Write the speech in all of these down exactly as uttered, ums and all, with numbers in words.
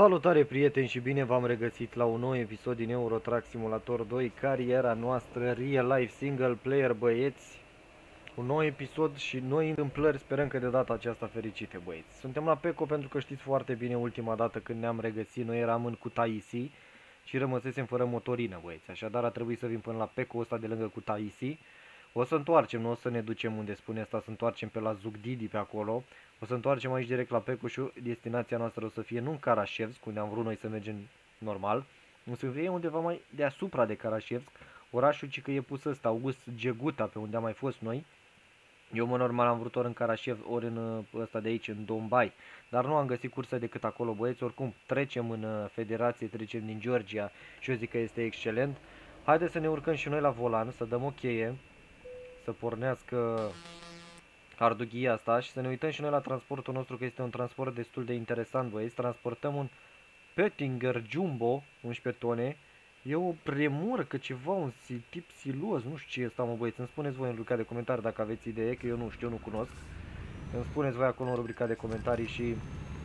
Salutare prieteni și bine v-am regăsit la un nou episod din Euro Truck Simulator doi, cariera noastră real life single player, băieți. Un nou episod și noi întâmplări, sperăm că de data aceasta fericite, băieți. Suntem la Peco pentru că știți foarte bine ultima dată când ne-am regăsit, noi eram în Kutaisi și rămăsesem fără motorină, băieți. Așadar a trebuit să vin până la Peco ăsta de lângă Kutaisi. O să întoarcem, nu o să ne ducem unde spune asta, să întoarcem pe la Zugdidi pe acolo. O să întoarcem aici direct la Peco și destinația noastră o să fie nu în Karașevsk, unde am vrut noi să mergem normal, o să fie undeva mai deasupra de Karașevsk, orașul ci că e pus ăsta, August Geguta, pe unde am mai fost noi. Eu mă normal am vrut ori în Karașev, ori în ăsta de aici, în Dombai, dar nu am găsit cursă decât acolo, băieți. Oricum trecem în federație, trecem din Georgia și eu zic că este excelent. Haideți să ne urcăm și noi la volan, să dăm o cheie, să pornească ardughia asta și să ne uităm și noi la transportul nostru, că este un transport destul de interesant, băieți. Transportăm un Oettinger Jumbo, unsprezece tone. E o remorcă, ceva, un tip siluos, nu știu ce e asta, mă, băieți. Îmi spuneți voi în rubrica de comentarii dacă aveți idee, că eu nu știu, eu nu cunosc. Îmi spuneți voi acolo în rubrica de comentarii și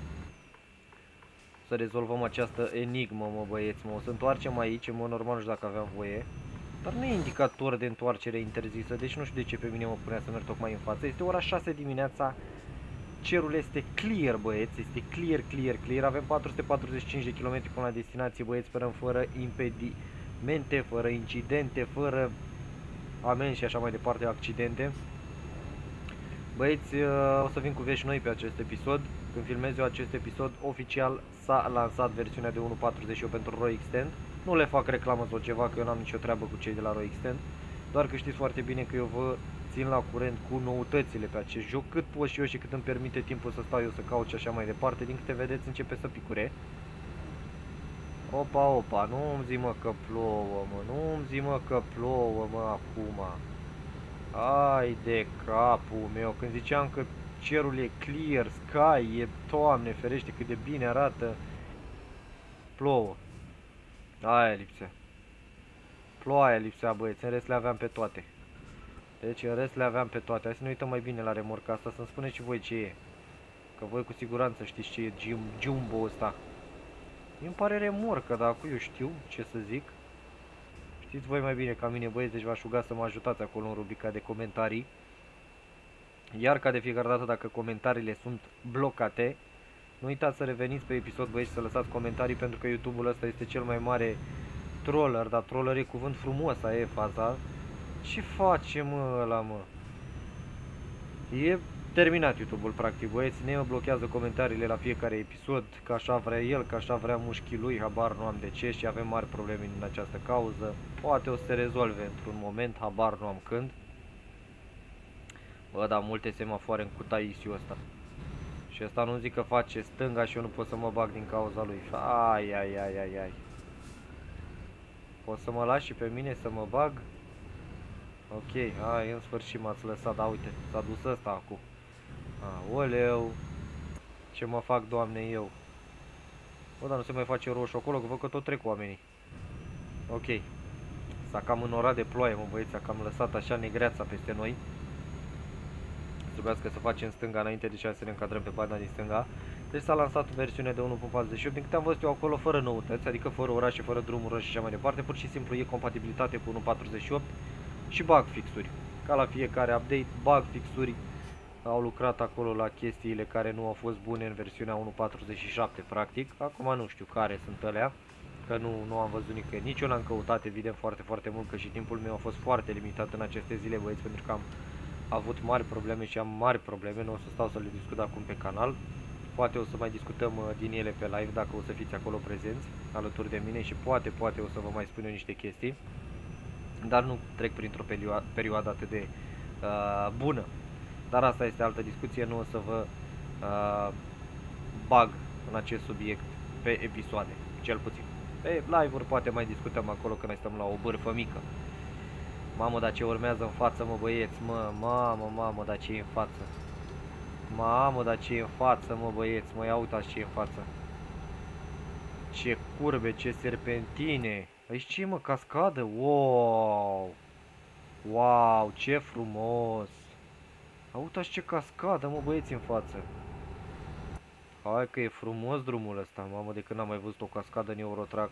să rezolvăm această enigmă, mă, băieți. Mă, o să întoarcem aici, mă, normal nu știu dacă aveam voie. Dar nu e indicator de întoarcere interzisă, deci nu știu de ce pe mine mă punea să merg tocmai în față. Este ora șase dimineața, cerul este clear, băieți, este clear, clear, clear. Avem patru sute patruzeci și cinci de kilometri până la destinație, băieți, sperăm fără impedimente, fără incidente, fără amenzi și așa mai departe, accidente. Băieți, o să vin cu vești noi pe acest episod. Când filmez eu acest episod, oficial s-a lansat versiunea de unu punct patruzeci și opt pentru Ro Extend. Nu le fac reclamă sau ceva, că eu n-am nicio treabă cu cei de la Ro Extend. Doar că știți foarte bine că eu vă țin la curent cu noutățile pe acest joc, cât pot și eu și cât îmi permite timpul să stau eu să caut și așa mai departe. Din câte vedeți, începe să picure. Opa, opa, nu-mi zi mă că plouă, mă, nu-mi zi mă că plouă, mă, acum. Ai de capul meu, când ziceam că cerul e clear, sky, e, Doamne ferește cât de bine arată, plouă. Aia lipsea. Ploaia lipsea, băieți, în rest le aveam pe toate. Deci în rest le aveam pe toate. Hai să ne uităm mai bine la remorca asta, să-mi spuneți și voi ce e. Că voi cu siguranță știți ce e Jumbo ăsta. Mi-mi pare remorcă, dar acum eu știu ce să zic. Știți voi mai bine ca mine, băieți, deci v-aș ruga să mă ajutați acolo în rubrica de comentarii. Iar ca de fiecare dată, dacă comentariile sunt blocate, nu uitați să reveniți pe episod, băieți, să lăsați comentarii, pentru că YouTube-ul ăsta este cel mai mare troller, dar troller e cuvânt frumos, aia e faza. Ce face, mă, ăla, mă? E terminat YouTube-ul, practic, băieți, ne blochează comentariile la fiecare episod, că așa vrea el, că așa vrea mușchii lui, habar nu am de ce și avem mari probleme din această cauză. Poate o să se rezolve într-un moment, habar nu am când. Bă, dar multe semafoare în Kutaisiul ăsta. Și ăsta nu zic că face stânga și eu nu pot să mă bag din cauza lui. Ai, ai, ai, ai, ai. Poți să mă lași și pe mine să mă bag? Ok, hai, în sfârșit m-ați lăsat, da, uite, s-a dus ăsta acum. Aoleu, ce mă fac, Doamne, eu? Bă, dar nu se mai face roșu acolo, că văd că tot trec oamenii. Ok, s-a cam înorat de ploaie, mă, băieți, s-a cam lăsat așa negreața peste noi. Trebuiască să facem stânga înainte, deci să ne încadrăm pe banda din stânga. Deci s-a lansat versiunea de unu punct patruzeci și opt, din câte am văzut eu acolo, fără noutăți, adică fără orașe, fără drumuri și așa mai departe, pur și simplu e compatibilitate cu unu punct patruzeci și opt și bug fixuri. Ca la fiecare update, bug fixuri au lucrat acolo la chestiile care nu au fost bune în versiunea unu punct patruzeci și șapte, practic. Acum nu știu care sunt alea, că nu, nu am văzut nicăieri, nici eu n-am căutat, evident, foarte, foarte mult, că și timpul meu a fost foarte limitat în aceste zile, băieți, pentru că am avut mari probleme și am mari probleme, nu o să stau să le discut acum pe canal. Poate o să mai discutăm din ele pe live, dacă o să fiți acolo prezenți alături de mine și poate, poate o să vă mai spun eu niște chestii. Dar nu trec printr-o perioadă atât de uh, bună. Dar asta este altă discuție, nu o să vă uh, bag în acest subiect pe episoade, cel puțin. Pe live-uri poate mai discutăm acolo când mai stăm la o bârfă mică. Mamă, dar ce urmează în față, mă, băieți, mă, mamă, mamă, dar ce e în față. Mamă, dar ce e în față, mă, băieți, mă, ia uitați ce e în față. Ce curbe, ce serpentine. Aici ce e, mă, cascadă? Wow! Wow, ce frumos! Uitați ce cascadă, mă, băieți, în față. Hai că e frumos drumul ăsta, mamă, de când am mai văzut o cascadă în Eurotrack.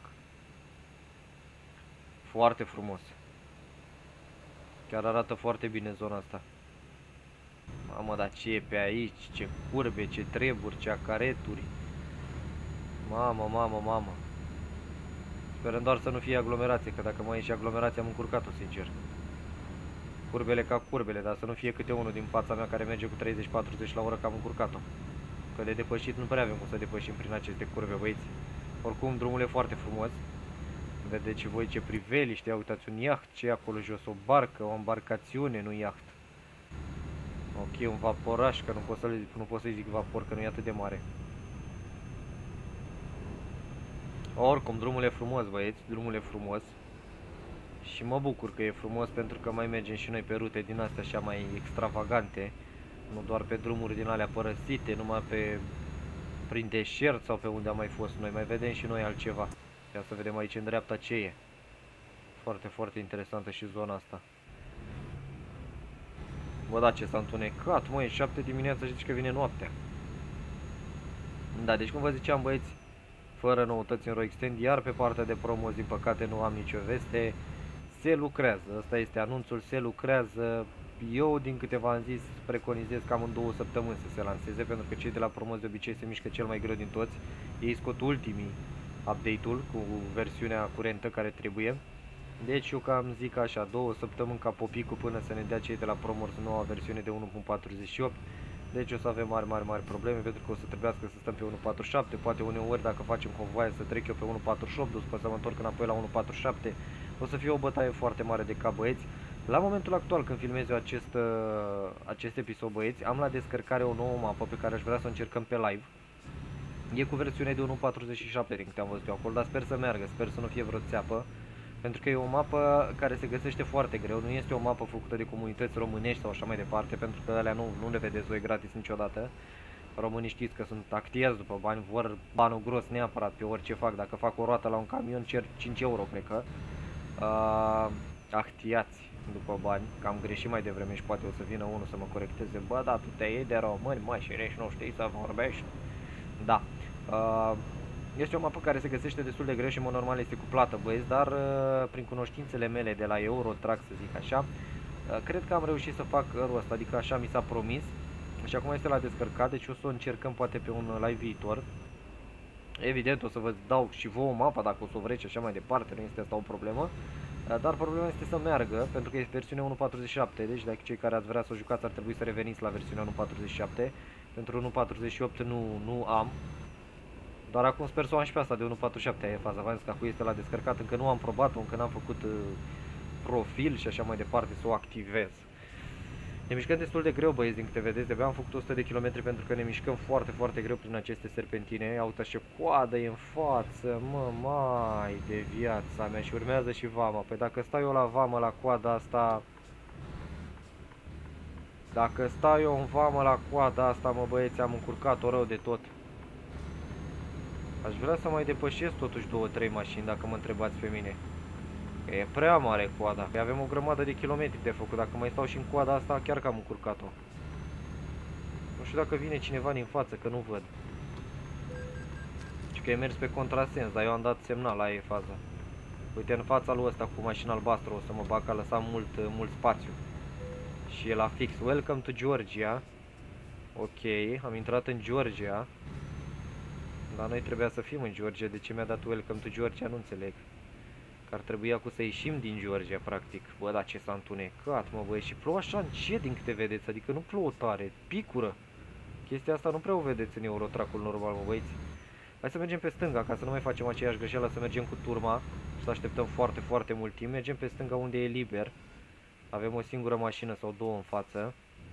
Foarte frumos. Chiar arată foarte bine zona asta. Mamă, dar ce e pe aici, ce curbe, ce treburi, ce acareturi. Mamă, mamă, mamă. Sperăm doar să nu fie aglomerație, că dacă mai e și aglomerație am încurcat-o, sincer. Curbele ca curbele, dar să nu fie câte unul din fața mea care merge cu treizeci patruzeci la oră, că am încurcat-o. Că de depășit nu prea avem cum să depășim prin aceste curbe, băieți. Oricum, drumul e foarte frumos. Vedeți și voi ce priveliște, ia uitați un iaht, ce e acolo jos, o barcă, o embarcațiune, nu iaht. Ok, un vaporaș, că nu pot să nu pot să zic vapor, că nu e atât de mare. Oricum, drumul e frumos, băieți, drumul e frumos. Și mă bucur că e frumos, pentru că mai mergem și noi pe rute din astea așa mai extravagante. Nu doar pe drumuri din alea părăsite, numai pe prin deșert sau pe unde am mai fost noi. Mai vedem și noi altceva. Ia să vedem aici în dreapta ce e. Foarte, foarte interesantă și zona asta. Bă, da, ce s-a întunecat, măi, șapte dimineața și zici că vine noaptea. Da, deci cum vă ziceam, băieți, fără noutăți în RoExtend, iar pe partea de promozi, din păcate, nu am nicio veste. Se lucrează, asta este anunțul, se lucrează. Eu, din câte v-am zis, preconizez cam în două săptămâni să se lanseze, pentru că cei de la promozi de obicei se mișcă cel mai greu din toți. Ei scot ultimii update-ul cu versiunea curentă care trebuie. Deci eu cam zic așa, două săptămâni ca popicul până să ne dea cei de la Promors noua versiune de unu punct patruzeci și opt. Deci o să avem mari, mari, mari probleme, pentru că o să trebuiască să stăm pe unu punct patruzeci și șapte, poate uneori dacă facem convoaie să trec eu pe unu punct patruzeci și opt, după să mă întorc înapoi la unu punct patruzeci și șapte. O să fie o bătaie foarte mare de cap, băieți. La momentul actual, când filmez eu acest, uh, acest episod, băieți, am la descărcare o nouă mapă pe care aș vrea să o încercăm pe live. E cu versiune de unu punct patruzeci și șapte din câte am văzut eu acolo, dar sper să meargă, sper să nu fie vreo țeapă. Pentru că e o mapă care se găsește foarte greu, nu este o mapă făcută de comunități românești sau așa mai departe, pentru că alea nu, nu le vedeți voi gratis niciodată. Românii știți că sunt actiați după bani, vor banul gros neapărat pe orice fac. Dacă fac o roată la un camion cer cinci euro, cred că. Uh, actiați după bani, că am greșit mai devreme și poate o să vină unul să mă corecteze. Bă, da, tu te iei de români, mă, și rești, nu știi să vorbești. Da. Uh, Este o mapă care se găsește destul de greu și, în mod normal, este cu plată, băieți, dar prin cunoștințele mele de la Eurotrack, să zic așa, cred că am reușit să fac răul ăsta, adică așa mi s-a promis. Și acum este la descărcat, deci o să o încercăm poate pe un live viitor. Evident, o să vă dau și vouă mapa dacă o să o vreți și așa mai departe, nu este asta o problemă. Dar problema este să meargă, pentru că este versiunea unu punct patruzeci și șapte, deci dacă cei care ați vrea să o jucați ar trebui să reveniți la versiunea unu punct patruzeci și șapte. Pentru unu punct patruzeci și opt nu, nu am. Dar acum sper să o am și pe asta de unu punct patruzeci și șapte, e faza, v-am zis că acum este la descărcat, încă nu am probat-o, încă n-am făcut uh, profil și așa mai departe să o activez. Ne mișcăm destul de greu, băieți, din câte vedeți, de-abia am făcut o sută de kilometri pentru că ne mișcăm foarte, foarte greu prin aceste serpentine. Ia uitați ce coadă e în față, mă, mai de viața mea, și urmează și vama. Păi dacă stau eu la vamă la coada asta... Dacă stau eu în vamă la coada asta, mă, băieți, am încurcat-o rău de tot. Aș vrea să mai depășesc totuși două trei mașini, dacă mă întrebați pe mine. E prea mare coada. Păi avem o grămadă de kilometri de făcut. Dacă mai stau și în coada asta, chiar că am încurcat-o. Nu știu dacă vine cineva din față, că nu văd. Și că e mers pe contrasens, dar eu am dat semnal, la e faza. Uite, în fața lui ăsta cu mașina albastră o să mă bag, că a lăsat mult, mult spațiu. Și e la fix. Welcome to Georgia. Ok, am intrat în Georgia. Dar noi trebuia să fim în Georgia. De ce mi-a dat Welcome to Georgia, nu înțeleg. Că ar trebui acum să ieșim din Georgia, practic. Bă, da, ce s-a întunecat, mă, băie. Și plouă așa încet, din câte vedeți. Adică nu plouă tare, picură. Chestia asta nu prea o vedeți în Eurotrack-ul normal, mă, băieți. Hai să mergem pe stânga, ca să nu mai facem aceeași greșeală, să mergem cu turma. Să așteptăm foarte, foarte mult timp. Mergem pe stânga unde e liber. Avem o singură mașină sau două în față.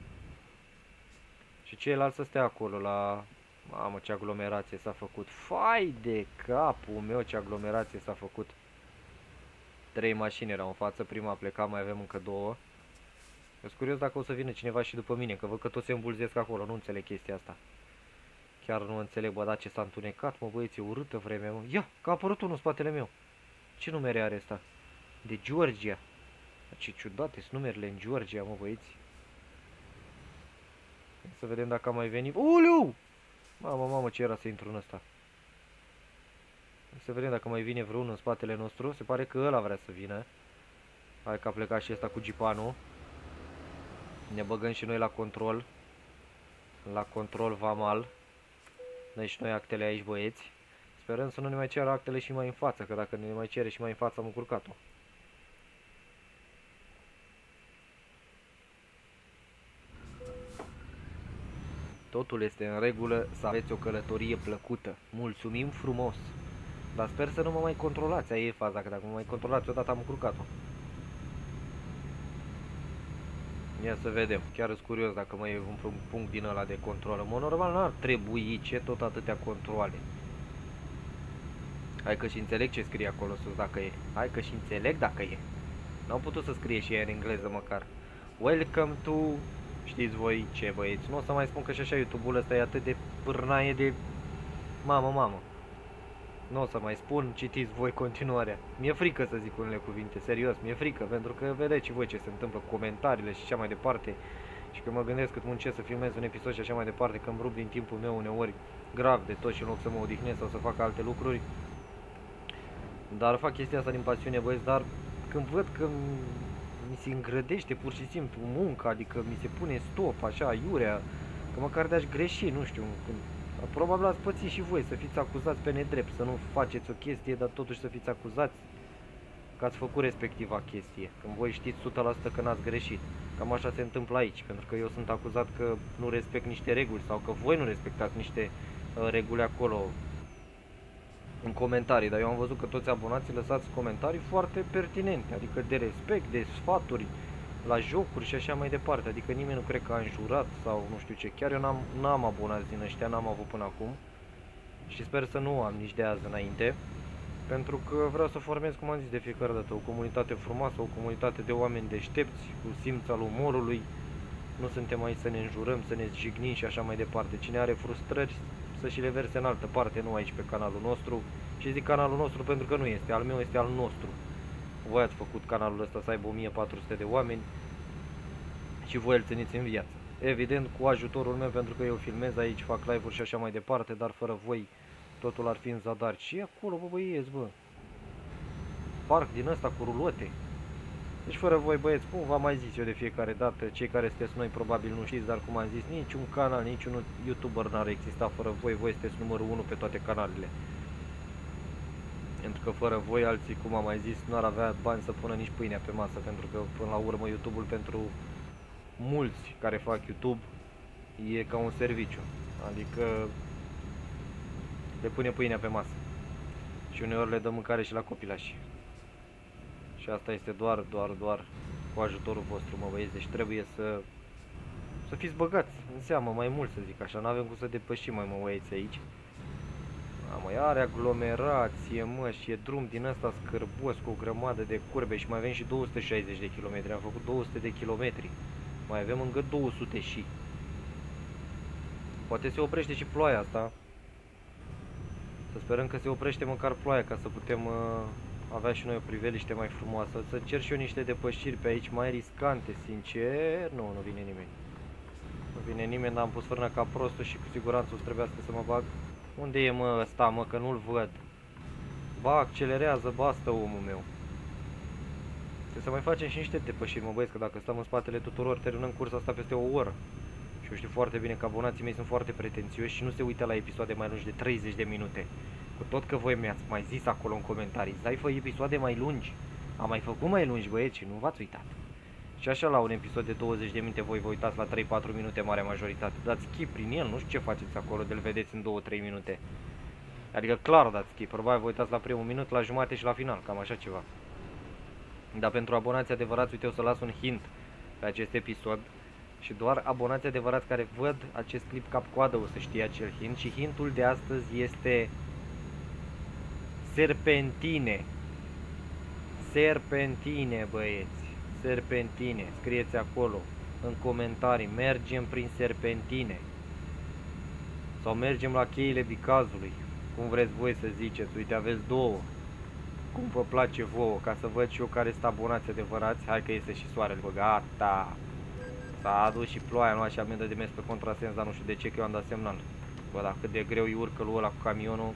Și ceilalți să stea acolo, la... Mamă, ce aglomerație s-a făcut. Fai de capul meu, ce aglomerație s-a făcut. Trei mașini erau în față, prima a plecat, mai avem încă două. Eu sunt curios dacă o să vină cineva și după mine, că văd că toți se îmbulzesc acolo, nu înțeleg chestia asta. Chiar nu înțeleg, bă, da, ce s-a întunecat, mă, băieți, e urâtă vremea, mă. Ia, că a apărut unul în spatele meu. Ce numere are ăsta? De Georgia. Ce ciudate sunt numerele în Georgia, mă, băieți. Să vedem dacă a mai venit. Uliu! Mamă, mamă, ce era să intru în ăsta. Să vedem dacă mai vine vreunul în spatele nostru. Se pare că ăla vrea să vină. Hai că a plecat și ăsta cu jeepanul. Ne băgăm și noi la control. La control vamal. Deci noi actele aici, băieți. Sperăm să nu ne mai ceară actele și mai în față, că dacă ne mai cere și mai în față am încurcat-o. Totul este în regulă, să aveți o călătorie plăcută. Mulțumim frumos. Dar sper să nu mă mai controlați, aia e faza, că dacă mă mai controlați odată am încurcat-o. Ia să vedem, chiar sunt curios dacă mai e un punct din ăla de control. În mod normal n-ar trebui, ce tot atâtea controle. Hai că și înțeleg ce scrie acolo sus dacă e. Hai că și înțeleg dacă e. N-au putut să scrie și ea în engleză măcar. Welcome to... Știți voi ce, băieți? Nu o să mai spun că și așa YouTube-ul ăsta e atât de pârnaie de... Mamă, mamă. Nu o să mai spun, citiți voi continuarea. Mi-e frică să zic unele cuvinte, serios, mi-e frică, pentru că vedeți și voi ce se întâmplă cu comentariile și așa mai departe. Și că mă gândesc cât muncesc să filmez un episod și așa mai departe, că îmi rup din timpul meu uneori grav de tot și în loc să mă odihnesc sau să fac alte lucruri. Dar fac chestia asta din pasiune, băieți, dar când văd că mi se îngrădește pur și simplu munca, adică mi se pune stop, așa, iurea, că măcar de-aș greși, nu știu, când... Probabil ați pățit și voi să fiți acuzați pe nedrept, să nu faceți o chestie, dar totuși să fiți acuzați că ați făcut respectiva chestie, când voi știți o sută la sută că n-ați greșit. Cam așa se întâmplă aici, pentru că eu sunt acuzat că nu respect niște reguli sau că voi nu respectați niște uh, reguli acolo în comentarii, dar eu am văzut că toți abonații lăsați comentarii foarte pertinente, adică de respect, de sfaturi la jocuri și așa mai departe, adică nimeni nu cred că a înjurat sau nu știu ce, chiar eu n-am n-am abonați din ăștia, n-am avut până acum și sper să nu am nici de azi înainte, pentru că vreau să formez, cum am zis de fiecare dată, o comunitate frumoasă, o comunitate de oameni deștepți, cu simț al umorului, nu suntem aici să ne înjurăm, să ne jignim și așa mai departe, cine are frustrări să și le verse în altă parte, nu aici pe canalul nostru, și zic canalul nostru pentru că nu este, al meu este al nostru. Voi ați făcut canalul ăsta să aibă o mie patru sute de oameni și voi îl țineți în viață. Evident, cu ajutorul meu, pentru că eu filmez aici, fac live-uri și așa mai departe, dar fără voi totul ar fi în zadar. Și acolo, bă, băieți, bă, parc din ăsta cu rulote. Deci fără voi, băieți, cum v-am mai zis eu de fiecare dată, cei care sunteți noi probabil nu știți, dar cum am zis, niciun canal, niciun YouTuber n-ar exista fără voi, voi sunteți numărul unu pe toate canalele. Pentru că fără voi, alții, cum am mai zis, nu ar avea bani să pună nici pâinea pe masă, pentru că până la urmă YouTube-ul pentru mulți care fac YouTube e ca un serviciu, adică le pune pâinea pe masă și uneori le dă mâncare și la copilași. Și asta este doar, doar, doar cu ajutorul vostru, mă băieți, deci trebuie să să fiți băgați în seamă mai mult, să zic așa, n-avem cum să depășim, mai mă băieți, aici. Mă, are aglomerație, mă, și e drum din ăsta scârbos cu o grămadă de curbe și mai avem și două sute șaizeci de kilometri, am făcut două sute de kilometri, mai avem încă două sute și poate se oprește și ploaia asta, să sperăm că se oprește măcar ploaia ca să putem uh, avea și noi o priveliște mai frumoasă, să încerc și eu niște depășiri pe aici mai riscante, sincer, nu, nu vine nimeni, nu vine nimeni, dar am pus frâna ca prostul și cu siguranță o să trebuiască să mă bag. Unde e, mă, ăsta, mă, că nu-l văd? Ba, accelerează, bastă, omul meu. Trebuie să mai facem și niște depășiri, mă băieți, că dacă stăm în spatele tuturor, terminăm cursa asta peste o oră. Și eu știu foarte bine că abonații mei sunt foarte pretențioși și nu se uită la episoade mai lungi de treizeci de minute. Cu tot că voi mi-ați mai zis acolo în comentarii, Zai, fă episoade mai lungi. Am mai făcut mai lungi, băieți, și nu v-ați uitat. Și așa la un episod de douăzeci de minute voi vă uitați la trei patru minute, marea majoritate. Dați skip prin el, nu știu ce faceți acolo, de-l vedeți în două trei minute. Adică clar dați skip, probabil vă uitați la primul minut, la jumate și la final, cam așa ceva. Dar pentru abonații adevărați, uite, o să las un hint pe acest episod. Și doar abonații adevărați care văd acest clip cap-coadă o să știe acel hint. Și hintul de astăzi este serpentine. Serpentine, băieți. Serpentine, scrieți acolo în comentarii, mergem prin serpentine sau mergem la cheile Bicazului, cum vreți voi să ziceți, uite, aveți două, cum vă place vouă, ca să văd și eu care sunt abonați adevărați. Hai că este și soarele, bă, gata, s-a adus și ploaia, nu așa amendă de mers pe contrasens, dar nu știu de ce, că eu am dat semnal. Bă, dar cât de greu e urcălul ăla cu camionul.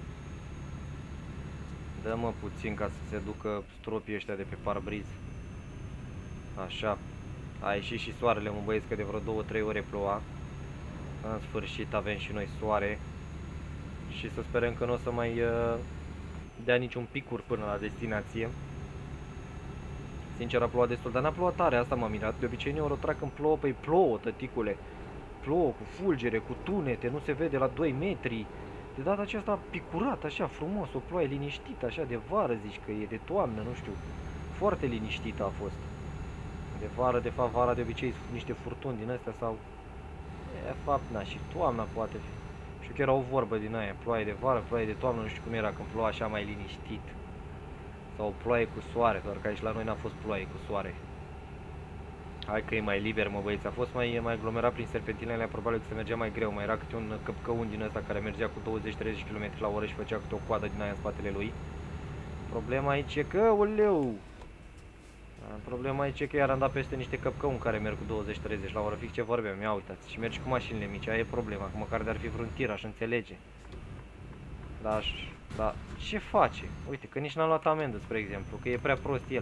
Dă-mă puțin ca să se ducă stropii ăștia de pe parbriz. Așa. A ieșit și soarele, mă băieți, că de vreo două trei ore ploua. În sfârșit avem și noi soare. Și să sperăm că nu o să mai uh, dea niciun picur până la destinație. Sincer, a plouat destul, dar n-a plouat tare, asta m-a mirat. De obicei în Eurotrack când plouă, păi plouă, tăticule. Plouă cu fulgere, cu tunete, nu se vede la doi metri. De data aceasta a picurat așa frumos, o ploaie liniștită, așa de vară, zici că e de toamnă, nu știu. Foarte liniștită a fost. De vară, de fapt, vara de obicei sunt niște furtuni din astea sau... De fapt, na, și toamna poate fi. Știu că era o vorbă din aia, ploaie de vară, ploaie de toamnă, nu știu cum era când ploua așa mai liniștit. Sau ploaie cu soare, doar că aici la noi n-a fost ploaie cu soare. Hai că e mai liber, mă băieți, a fost mai, mai aglomerat prin serpentinele, probabil că se mergea mai greu, mai era câte un căpcăun din ăsta care mergea cu douăzeci treizeci de kilometri la oră și făcea câte o coadă din aia în spatele lui. Problema aici e că, oleu! Problema aici e că iar am dat peste niște căpcăuni care merg cu douăzeci treizeci la oră, fix ce vorbeam, ia uitați, și mergi cu mașinile mici, aia e problema, că măcar de-ar fi vreun tir, aș înțelege. Dar, da, ce face? Uite, că nici n-am luat amendă, spre exemplu, că e prea prost el.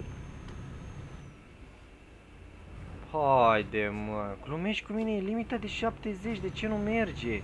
Haide, mă, glumești cu mine, e limita de șaptezeci, de ce nu merge?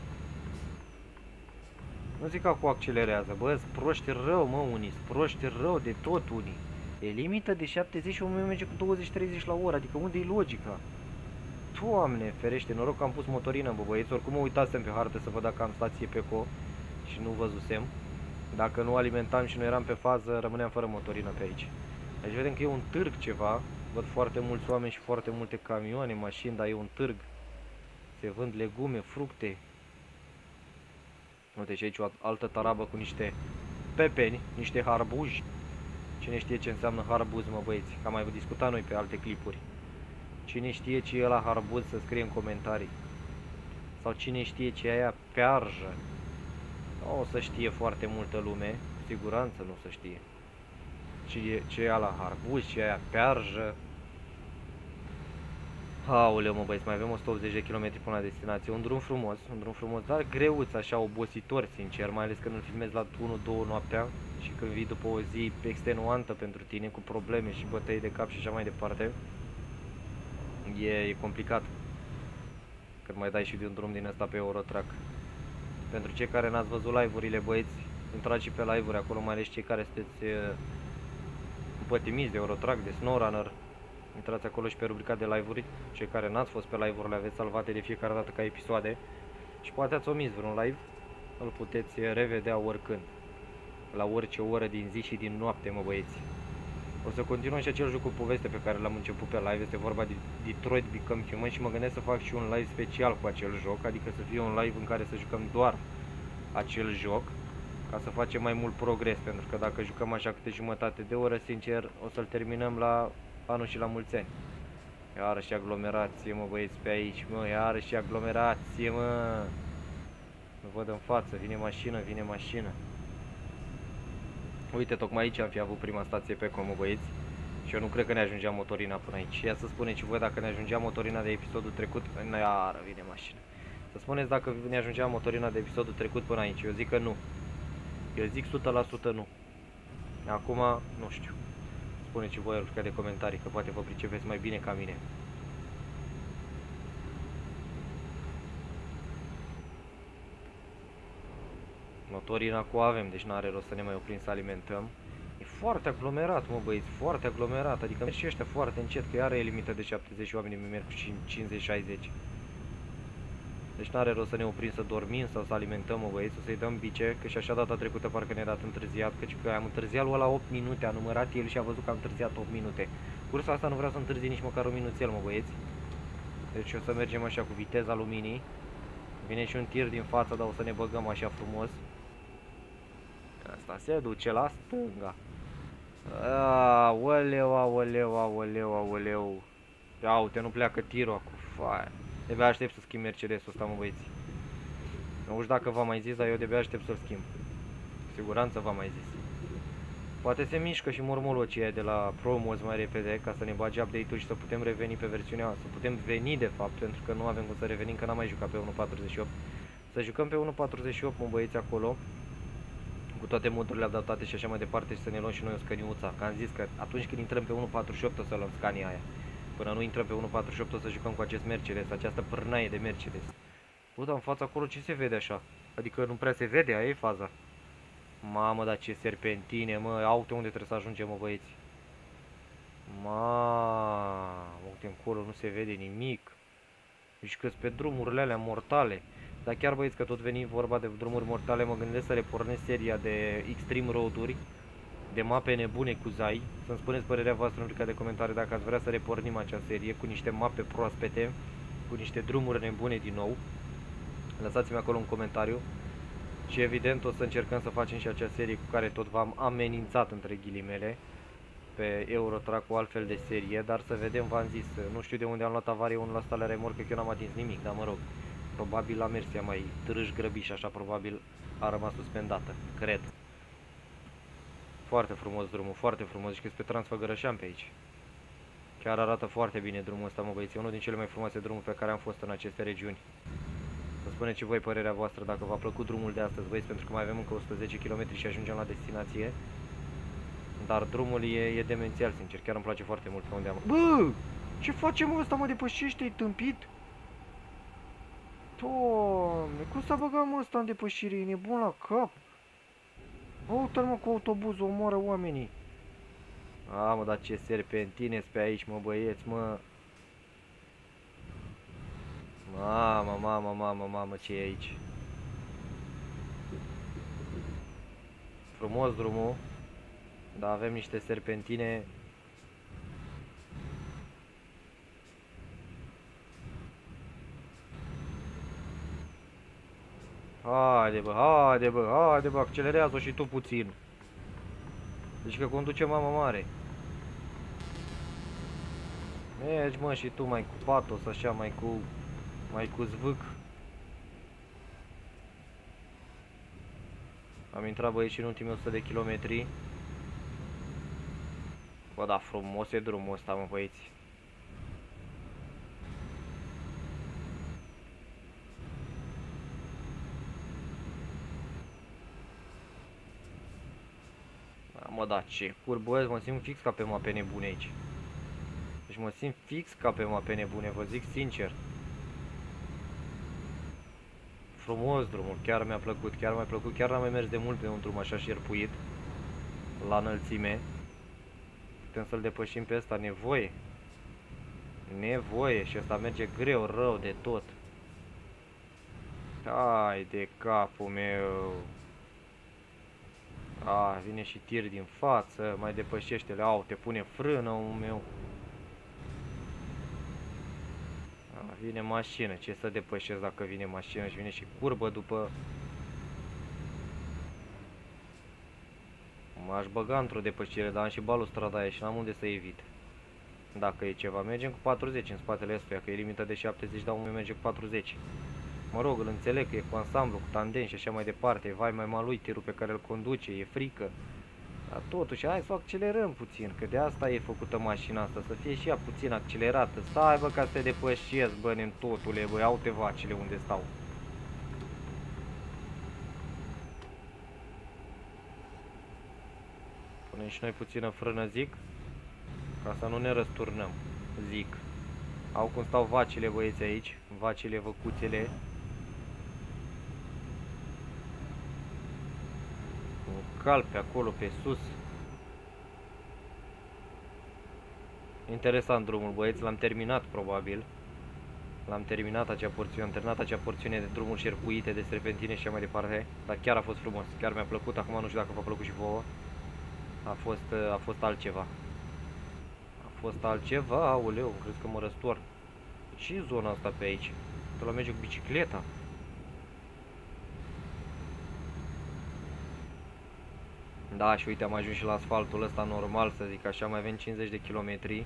Nu zic că cu accelerează, bă, sunt proști rău, mă, unii, sunt proști rău de tot unii. E limită de șaptezeci și omul merge cu douăzeci treizeci la oră, adică unde e logica? Doamne, ferește, noroc că am pus motorină, bă, băieți, oricum mă uitasem pe hartă să văd dacă am stație pe co și nu văzusem. Dacă nu alimentam și nu eram pe fază, rămâneam fără motorină pe aici. Aici vedem că e un târg ceva, văd foarte mulți oameni și foarte multe camioane, mașini, dar e un târg. Se vând legume, fructe. Uite și aici o altă tarabă cu niște pepeni, niște harbuji. Cine știe ce înseamnă harbuz, mă băieți, că am mai discutat noi pe alte clipuri. Cine știe ce e la harbuz să scrie în comentarii. Sau cine știe ce e aia pearjă. Nu o să știe foarte multă lume, cu siguranță nu o să știe. Ce, ce e la harbuz, ce e aia pearjă. Aoleu, mă băieți, mai avem o sută optzeci de kilometri până la destinație. Un drum frumos, un drum frumos, dar greuț, așa obositor, sincer, mai ales când îl filmezi la unu două noaptea și când vii după o zi extenuantă pentru tine, cu probleme și bătăi de cap și așa mai departe. E, e complicat când mai dai și de un drum din ăsta pe Eurotrack. Pentru cei care n-ați văzut live-urile, băieți, intrați și pe live-uri acolo, mai ales cei care sunteți pătimiți de Eurotrack, de SnowRunner. Intrați acolo și pe rubrica de live-uri. Cei care n-ați fost pe live-uri le aveți salvate de fiecare dată ca episoade. Și poate ați omis vreun live, îl puteți revedea oricând, la orice oră din zi și din noapte, mă băieți. O să continuăm și acel joc cu poveste pe care l-am început pe live. Este vorba de Detroit Become Human și mă gândesc să fac și un live special cu acel joc. Adică să fie un live în care să jucăm doar acel joc, ca să facem mai mult progres. Pentru că dacă jucăm așa câte jumătate de oră, sincer, o să-l terminăm la anul și la mulți ani. Iarăși aglomerație, mă băieți, pe aici, mă, iarăși aglomerație, mă. Nu văd în față, vine mașină, vine mașină. Uite, tocmai aici am fi avut prima stație pe com, mă băieți. Și eu nu cred că ne ajungea motorina până aici. Ia să spuneți voi dacă ne ajungea motorina de episodul trecut. Iară vine mașină. Să spuneți dacă ne ajungea motorina de episodul trecut până aici. Eu zic că nu. Eu zic o sută la sută nu. Acum, nu știu. Spuneți și voi în rubrica de comentarii, că poate vă pricepeți mai bine ca mine. Motorina cu avem, deci n-are rost să ne mai oprim să alimentăm. E foarte aglomerat, mă băieți, foarte aglomerat, adică merg și ăștia foarte încet, că iară e limită de șaptezeci, oamenii merg cu cincizeci șaizeci. Deci n-are rost să ne oprim să dormim sau să alimentăm, mă băieți, să-i dăm bice, că și așa data trecută parcă ne-a dat întârziat, căci că am întârziat lui ăla opt minute, a numărat el și a văzut că am întârziat opt minute. Cursa asta nu vreau să întârzi nici măcar un minuțel, mă băieți. Deci o să mergem așa cu viteza luminii. Vine și un tir din față, dar o să ne băgăm așa frumos. Asta se duce la stânga. Aoleu, aoleu, aoleu, aoleu. Ia uite, nu pleacă tirul acum. Fai. De-abia aștept să schimb Mercedes-ul ăsta, mă băieți. Nu știu dacă v-am mai zis, dar eu de-abia aștept să-l schimb. Cu siguranță v-am mai zis. Poate se mișcă și mormolocii de la Promos mai repede, ca să ne bage update-ul și să putem reveni pe versiunea, să putem veni de fapt, pentru că nu avem cum să revenim, că n-am mai jucat pe unu punct patruzeci și opt. Să jucăm pe unu punct patruzeci și opt, mă băieți, acolo, cu toate modurile adaptate și așa mai departe, și să ne luăm și noi o scăniuța. Că am zis că atunci când intrăm pe unu punct patruzeci și opt o să luăm scania aia. Până nu intrăm pe unu punct patruzeci și opt o să jucăm cu acest Mercedes, această pârnaie de Mercedes. Bă, dar în fața acolo ce se vede așa? Adică nu prea se vede, aia e faza. Mamă, dar ce serpentine, mă, aute unde trebuie să ajungem, mă băieți. Mamă, uite încolo, nu se vede nimic. Deci că pe drumurile alea mortale. Dar chiar băieți, că tot veni vorba de drumuri mortale, mă gândesc să le pornesc seria de Extreme Road-uri, de mape nebune cu zai. Să-mi spuneți părerea voastră în rubrica de comentarii dacă ați vrea să repornim acea serie cu niște mape proaspete, cu niște drumuri nebune din nou. Lăsați-mi acolo un comentariu. Și evident o să încercăm să facem și acea serie cu care tot v-am amenințat între ghilimele pe Eurotrack, cu altfel de serie, dar să vedem, v-am zis, nu știu de unde am luat avarie unul ăsta la remorcă, că eu n-am atins nimic, dar mă rog, probabil la Mersia mai târâș grăbi și așa probabil a rămas suspendată, cred. Foarte frumos drumul, foarte frumos, și că pe Transfăgărășan pe aici. Chiar arată foarte bine drumul ăsta, mă băieți, e unul din cele mai frumoase drumuri pe care am fost în aceste regiuni. Să spuneți și voi părerea voastră dacă v-a plăcut drumul de astăzi, băieți, pentru că mai avem încă o sută zece kilometri și ajungem la destinație. Dar drumul e, e demențial, sincer, chiar îmi place foarte mult pe unde am... Bă! Ce face, mă, ăsta, mă, depășește, e tâmpit? Doamne, cum s-a băgat, mă, ăsta în depășire, e nebun la cap? Uite-l, mă, cu autobuzul, omoară oamenii. A, mă, dar ce serpentine pe aici, mă, băieți, mă. Mamă, mamă, mamă, mamă, ce e aici? Frumos drumul, dar avem niște serpentine. Haide, bă, haide, bă, haide, bă, accelerează-o și tu puțin. Deci că conduce mama mare. Mergi, mă, și tu mai cu patos, așa, mai cu... mai cu zvâc. Am intrat, băieți, și în ultimii o sută de kilometri. Bă, da, frumos e drumul ăsta, mă, băieți. Da, mă, da, ce curbă, mă simt fix ca pe mape nebune aici. Deci mă simt fix ca pe mape nebune, vă zic sincer. Frumos drumul, chiar mi-a plăcut, chiar mi-a plăcut, chiar n-am mai mers de mult pe un drum așa șerpuit, la înălțime. Putem să-l depășim pe ăsta, nevoie. Nevoie, și ăsta merge greu, rău de tot. Hai de capul meu. A, vine și tir din față, mai depășește-le, au, te pune frână, omul meu. A, vine mașină, ce să depășesc dacă vine mașină și vine și curbă după. M-aș băga într-o depășire, dar am și balustrada aia și n-am unde să evit. Dacă e ceva, mergem cu patruzeci în spatele ăstuia, că e limită de șaptezeci, dar unul merge cu patruzeci. Mă rog, îl înțeleg că e cu ansamblu, cu tandem și așa mai departe, vai mai malui tirul pe care îl conduce, e frică. Dar totuși, hai să o accelerăm puțin, că de asta e făcută mașina asta, să fie și ea puțin accelerată. Stai, bă, ca să te depășesc, bă, nem totule, bă, iau-te vacile unde stau. Punem și noi puțină frână, zic, ca să nu ne răsturnăm, zic. Au cum stau vacile, băieți, aici, vacile, văcuțele. Un cal pe acolo, pe sus. Interesant drumul, băieți, l-am terminat probabil. L-am terminat acea porțiune, am terminat acea porțiune de drumuri șerpuite, de serpentine și așa mai departe. Dar chiar a fost frumos, chiar mi-a plăcut, acum nu știu dacă v-a plăcut și vouă. A fost, a fost altceva. A fost altceva, aoleu, cred că mă răstorn. Ce zona asta pe aici? Să la merge cu bicicleta. Da, și uite, am ajuns și la asfaltul ăsta normal, să zic așa, mai avem cincizeci de kilometri.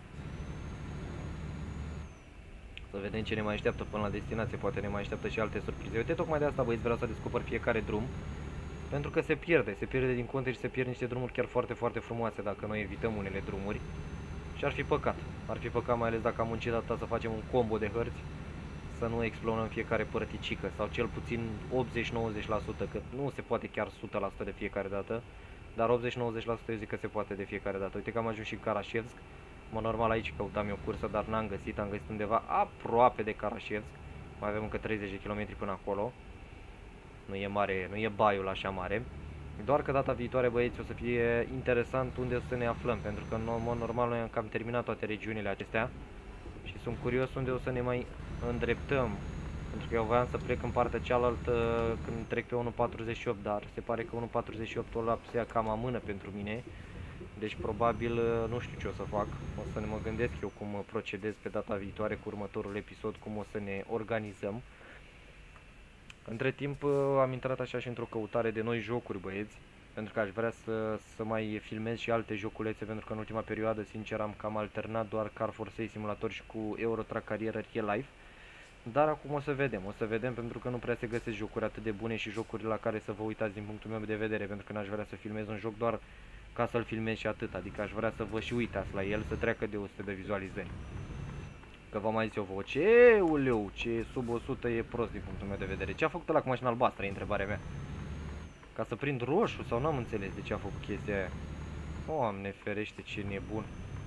Să vedem ce ne mai așteaptă până la destinație, poate ne mai așteaptă și alte surprize. Uite, tocmai de asta, băieți, vreau să descoper fiecare drum. Pentru că se pierde, se pierde din context și se pierd niște drumuri chiar foarte, foarte frumoase dacă noi evităm unele drumuri. Și ar fi păcat, ar fi păcat mai ales dacă am muncit atâta să facem un combo de hărți, să nu explodăm fiecare părticică, sau cel puțin optzeci-nouăzeci la sută, că nu se poate chiar o sută la sută de fiecare dată, dar optzeci-nouăzeci la sută eu zic că se poate de fiecare dată. Uite că am ajuns și în Karașevsk, mă normal aici căutam eu cursă, dar n-am găsit, am găsit undeva aproape de Karașevsk, mai avem încă treizeci de kilometri până acolo, nu e mare, nu e baiul așa mare. Doar că data viitoare, băieți, o să fie interesant unde o să ne aflăm, pentru că în mod normal noi am cam terminat toate regiunile acestea și sunt curios unde o să ne mai îndreptăm, pentru că eu voiam să plec în partea cealaltă când trec pe unu patruzeci și opt, dar se pare că unu patruzeci și opt ăla se ia cam amână pentru mine, deci probabil nu știu ce o să fac, o să ne mă gândesc eu cum procedez pe data viitoare cu următorul episod, cum o să ne organizăm. Între timp am intrat așa și într-o căutare de noi jocuri, băieți, pentru că aș vrea să, să mai filmez și alte joculețe, pentru că în ultima perioadă, sincer, am cam alternat doar Car for Sale Simulator și cu Euro Truck Carieră Real Life. Dar acum o să vedem, o să vedem, pentru că nu prea se găsesc jocuri atât de bune și jocuri la care să vă uitați din punctul meu de vedere, pentru că n-aș vrea să filmez un joc doar ca să-l filmez și atât, adică aș vrea să vă și uitați la el, să treacă de o sută de vizualizări. Că v-am mai zis eu vouă, ce uleu, ce sub o sută e prost din punctul meu de vedere. Ce a făcut ăla cu mașina albastră, e întrebarea mea. Ca să prind roșu sau n-am înțeles de ce a făcut chestia aia. Doamne ferește, ce nebun.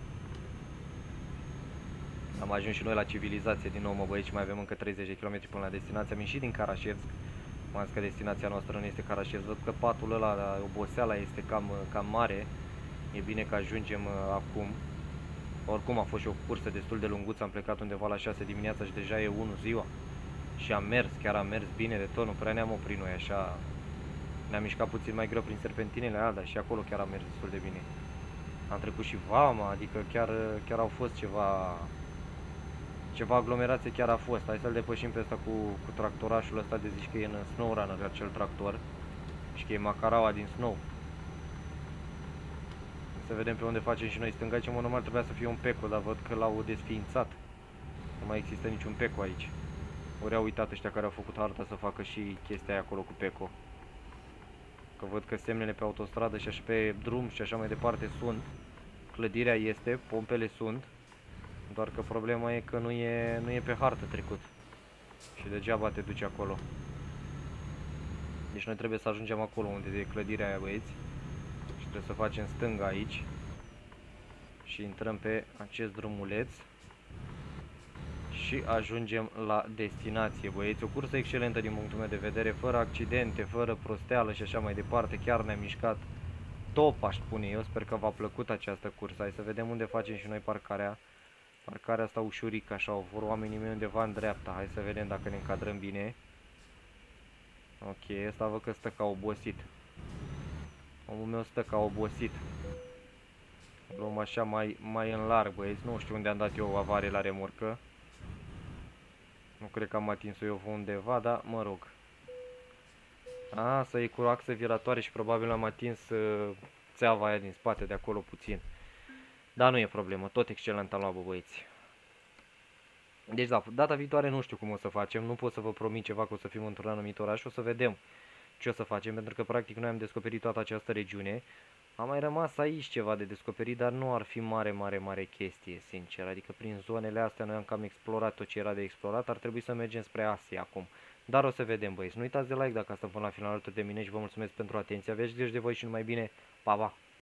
Am ajuns și noi la civilizație din nou, mă băieți, și mai avem încă treizeci de kilometri până la destinație. Am ieșit din Karașevsk. M-am zis că destinația noastră nu este Karașevsk. Văd că patul ăla, oboseala este cam, cam mare. E bine că ajungem uh, acum. Oricum a fost și o cursă destul de lunguță, am plecat undeva la șase dimineața și deja e unu ziua. Și am mers, chiar am mers bine de tot, nu prea ne-am oprit noi așa. Ne-am mișcat puțin mai greu prin serpentinele alea, dar și acolo chiar am mers destul de bine. Am trecut și vama, adică chiar, chiar au fost ceva... Ceva aglomerație chiar a fost. Hai să-l depășim pe ăsta cu, cu tractorașul ăsta, de zici că e în SnowRunner acel tractor. Și că e Macaraua din Snow. Să vedem pe unde facem și noi stânga. Ce mă normal trebuia să fie un peco, dar văd că l-au desființat. Nu mai există niciun peco aici. Ori au uitat ăștia care au făcut harta să facă și chestia aia acolo cu peco. Că văd că semnele pe autostradă și așa pe drum și așa mai departe sunt. Clădirea este, pompele sunt. Doar că problema e că nu e, nu e pe hartă trecut. Și degeaba te duci acolo. Deci noi trebuie să ajungem acolo unde e clădirea aia, băieți. Și trebuie să facem stânga aici. Și intrăm pe acest drumuleț. Și ajungem la destinație, băieți. O cursă excelentă din punctul meu de vedere, fără accidente, fără prosteală și așa mai departe. Chiar ne-am mișcat top, aș spune eu. Sper că v-a plăcut această cursă. Hai să vedem unde facem și noi parcarea. Parcarea asta ușurică, așa, o vor oamenii mei undeva în dreapta. Hai să vedem dacă ne încadrăm bine. Ok, ăsta văd că stă ca obosit. Omul meu stă ca obosit. Luăm așa mai, mai în larg, băieți. Nu știu unde am dat eu avare la remorcă. Nu cred că am atins-o eu undeva, dar mă rog. A, să e cu axă viratoare și probabil am atins uh, țeava aia din spate de acolo puțin. Dar nu e problemă, tot excelent am luat, bă, băieți. Deci da, data viitoare nu știu cum o să facem, nu pot să vă promit ceva că o să fim într-un anumit oraș, o să vedem ce o să facem, pentru că practic noi am descoperit toată această regiune. A mai rămas aici ceva de descoperit, dar nu ar fi mare, mare, mare chestie, sincer. Adică prin zonele astea noi am cam explorat tot ce era de explorat, ar trebui să mergem spre Asia acum. Dar o să vedem, băieți. Nu uitați de like dacă asta până la final alături de mine și vă mulțumesc pentru atenție. Aveți grijă de voi și numai bine. Pa, pa!